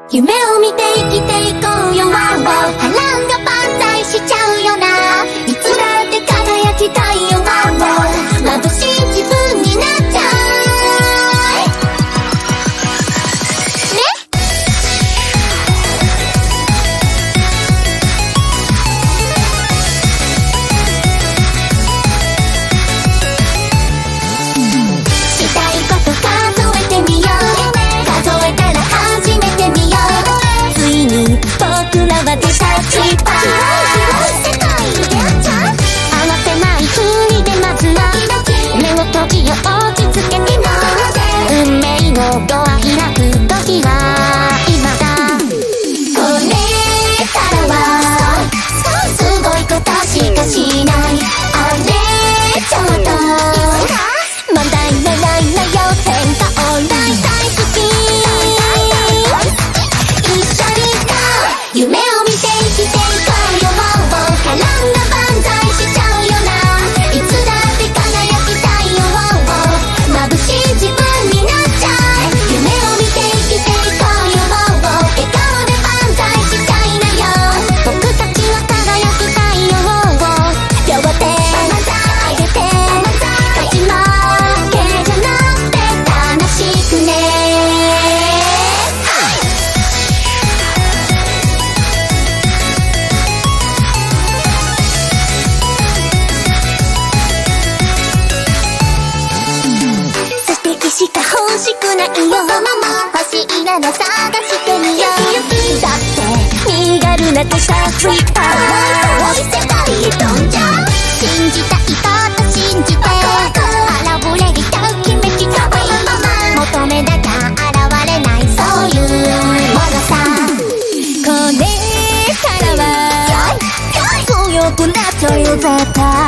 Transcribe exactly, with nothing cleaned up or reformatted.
夢を見て生きていこうよ、ワンワン。波乱が万歳しちゃうよな。いつだって輝きたいよ、ワンワン。眩しい自分になっちゃうね。したいこと数えてみよう。数えたら始めてみよう。ついに僕らは出たちぱ世界に出会っちゃう。合わせないふりでまずは目を閉じよう、落ち着けみな。運命のドア開く時は今だ。これからはすごいことしかしない。あれちょっと問題ないないなよ。変化オンライン大好き。一緒に行こう。夢を見て生きていこうよ、もう波乱が万歳しちゃうよな。いつだって輝きたいよ、眩しい自分になっちゃう。夢を見て生きていこうよ、もう笑顔で万歳したいなよ。僕たちは輝きたいよ。両手上げて勝ち負けじゃなくて楽しくね。素敵しか欲しくないよ。欲しいなの探してみよう。だって身軽なとしたスイーパー世界へ飛んじゃう。信じたいこと信じて現れるときめき飛び求めなきゃ現れないそういうものさ。これからは強くなっちゃうよ絶対。